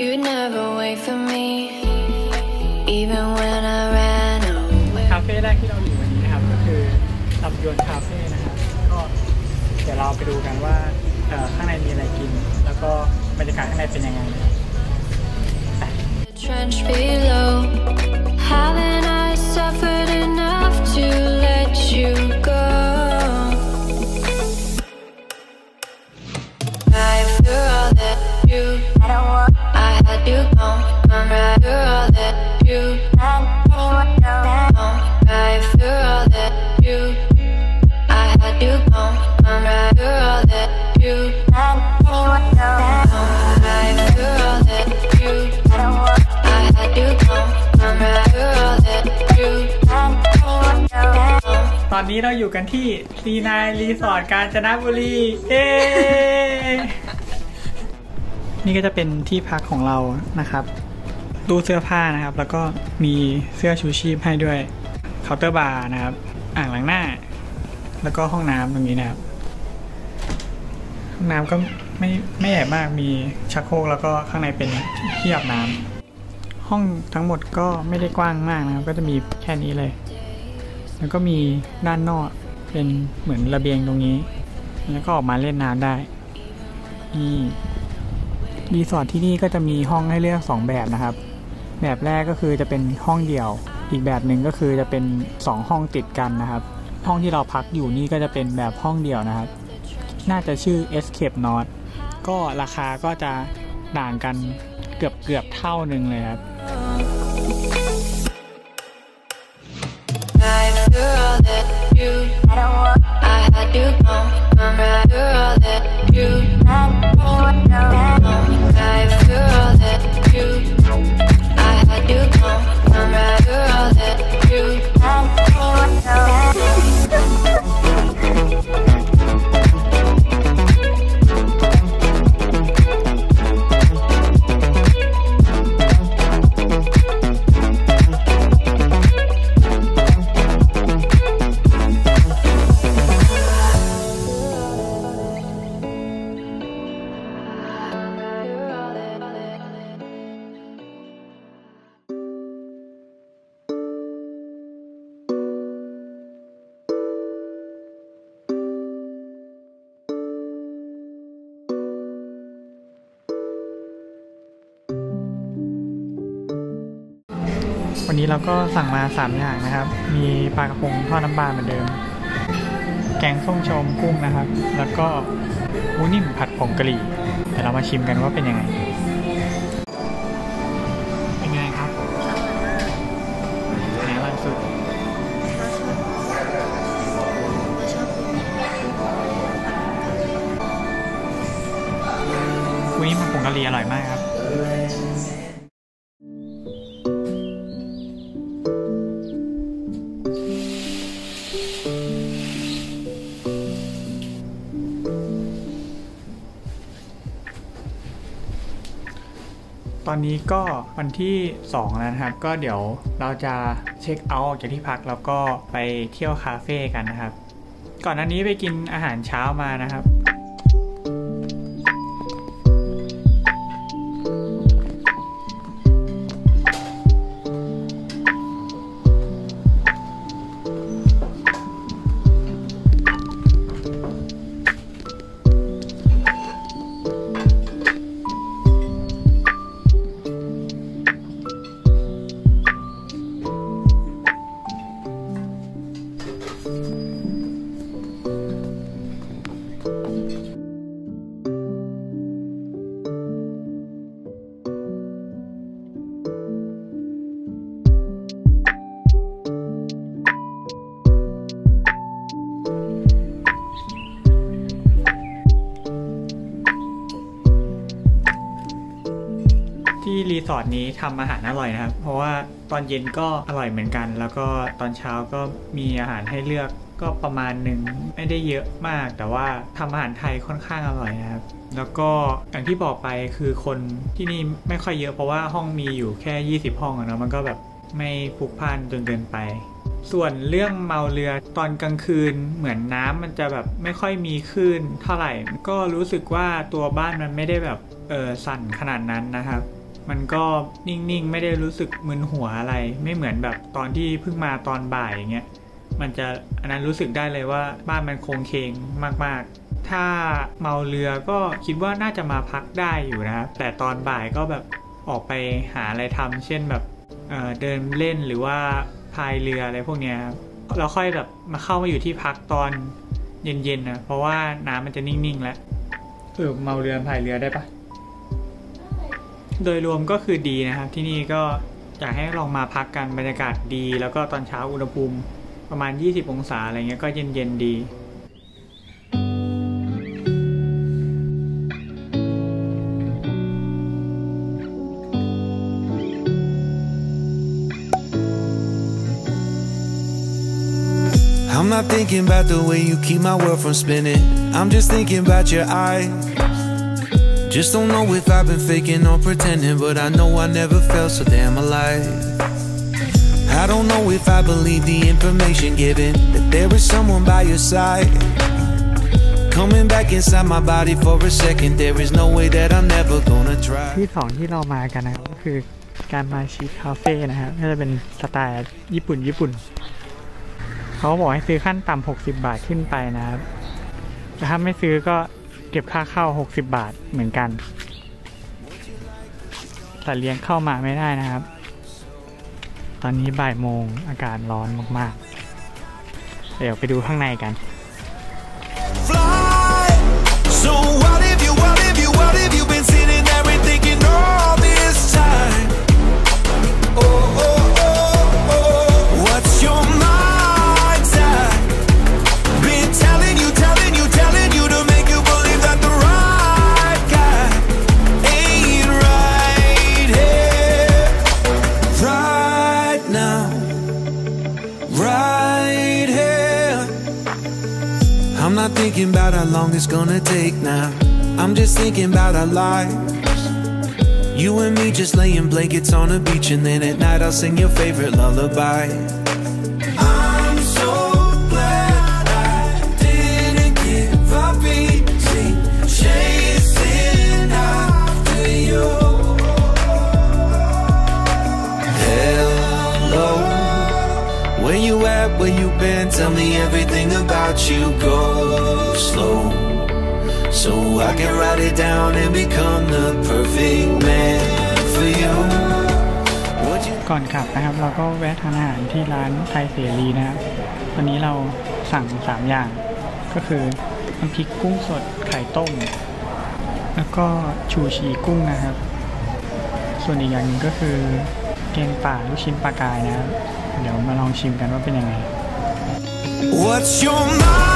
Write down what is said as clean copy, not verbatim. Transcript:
You never wait for me even when I ran away คาเฟ่แรกที่เราอยู่วันนี้นะครับก็คือลำยวนคาเฟ่นะครับก็เดี๋ยวเราไปดูกันว่าข้างในมีอะไรกินแล้วก็บรรยากาศข้างในเป็นยังไง Trench below haven't I suffered enough to let you go After all that you I had you gone After all that you After all that you I had you gone After all that you After all that you ตอนนี้เราอยู่กันที่ซีนายรีสอร์ทกาญจนบุรีนี่ก็จะเป็นที่พักของเรานะครับตู้เสื้อผ้านะครับแล้วก็มีเสื้อชูชีพให้ด้วยเคาน์เตอร์บาร์นะครับอ่างล้างหน้าแล้วก็ห้องน้ำตรงนี้นะครับห้องน้ำก็ไม่ใหญ่มากมีชักโครกแล้วก็ข้างในเป็นที่อาบน้ำห้องทั้งหมดก็ไม่ได้กว้างมากนะครับก็จะมีแค่นี้เลยแล้วก็มีด้านนอกเป็นเหมือนระเบียงตรงนี้แล้วก็ออกมาเล่นน้ำได้นี่รีสอร์ทที่นี่ก็จะมีห้องให้เลือก2แบบนะครับแบบแรกก็คือจะเป็นห้องเดี่ยวอีกแบบหนึ่งก็คือจะเป็น2ห้องติดกันนะครับห้องที่เราพักอยู่นี่ก็จะเป็นแบบห้องเดี่ยวนะครับน่าจะชื่อ Escape North ก็ราคาก็จะต่างกันเกือบเท่านึงเลยครับวันนี้เราก็สั่งมา3อย่างนะครับมีปลากระพงทอดน้ำปลาเหมือนเดิมแกงส้มชมกุ้งนะครับแล้วก็หมูนิ่มผัดผงกะหรี่เดี๋ยวเรามาชิมกันว่าเป็นยังไงเป็นไงครับไหนอร่อยสุดหมูนิ่มผัดผงกะหรี่อร่อยมากครับตอนนี้ก็วันที่2แล้วนะครับก็เดี๋ยวเราจะเช็คเอาท์ออกจากที่พักแล้วก็ไปเที่ยวคาเฟ่กันนะครับก่อนหน้านี้ไปกินอาหารเช้ามานะครับที่รีสอร์ทนี้ทำอาหารอร่อยนะครับเพราะว่าตอนเย็นก็อร่อยเหมือนกันแล้วก็ตอนเช้าก็มีอาหารให้เลือกก็ประมาณหนึ่งไม่ได้เยอะมากแต่ว่าทำอาหารไทยค่อนข้างอร่อยนะครับแล้วก็อย่างที่บอกไปคือคนที่นี่ไม่ค่อยเยอะเพราะว่าห้องมีอยู่แค่20ห้องนะมันก็แบบไม่พลุกพล่านจนเกินไปส่วนเรื่องเมาเรือตอนกลางคืนเหมือนน้ำมันจะแบบไม่ค่อยมีคลื่นเท่าไหร่ก็รู้สึกว่าตัวบ้านมันไม่ได้แบบสั่นขนาดนั้นนะครับมันก็นิ่งๆไม่ได้รู้สึกมึนหัวอะไรไม่เหมือนแบบตอนที่เพิ่งมาตอนบ่ายอย่างเงี้ยมันจะอันนั้นรู้สึกได้เลยว่าบ้านมันโคงเคงมากๆถ้าเมาเรือก็คิดว่าน่าจะมาพักได้อยู่นะครับแต่ตอนบ่ายก็แบบออกไปหาอะไรทำเช่นแบบเดินเล่นหรือว่าพายเรืออะไรพวกเนี้ยครับเราค่อยแบบมาเข้ามาอยู่ที่พักตอนเย็นๆนะเพราะว่าน้ำมันจะนิ่งๆแล้วเมาเรือพายเรือได้ปะโดยรวมก็คือดีนะครับที่นี่ก็อยากให้ลองมาพักกันบรรยากาศดีแล้วก็ตอนเช้าอุณหภูมิประมาณ20องศาอะไรเงี้ยก็เย็นๆดี I'm not thinking about the way you keep my world from spinning. I'm just thinking about your eyes. Just don't know if I've been faking or pretending, but I know I never felt so damn alive. I don't know if I believe the information given, that there is someone by your side. Coming back inside my body for a second, there is no way that I'm never gonna try. ที่สองที่เรามากันนะครับก็คือการมาชิคาเฟ่นะครับก็จะเป็นสไตล์ญี่ปุ่นเขาบอกให้ซื้อขั้นต่ำ60 บาทขึ้นไปนะครับแต่ถ้าไม่ซื้อก็เก็บค่าเข้า60 บาทเหมือนกันแต่เลี้ยงเข้ามาไม่ได้นะครับตอนนี้บ่ายโมงอากาศร้อนมากๆเดี๋ยวไปดูข้างในกัน I'm not thinking about how long it's gonna take now. I'm just thinking about our lives. You and me just laying blankets on the beach, and then at night I'll sing your favorite lullaby. I'm so glad I didn't give up easy, chasing after you. Hello, where you at, where you been? Tell me everything about you. Go slow, so I can write it down and become the perfect man for you. ก่อนกลับนะครับเราก็แวะทานอาหารที่ร้านไทยเสรีนะครับวันนี้เราสั่ง3อย่างก็คือน้ำพริกกุ้งสดไข่ต้มแล้วก็ชูชีกุ้งนะครับส่วนอีกอย่างหนึ่งก็คือแกงป่าลูกชิ้นปลากายนะครับเดี๋ยวมาลองชิมกันว่าเป็นยังไง What's your mind?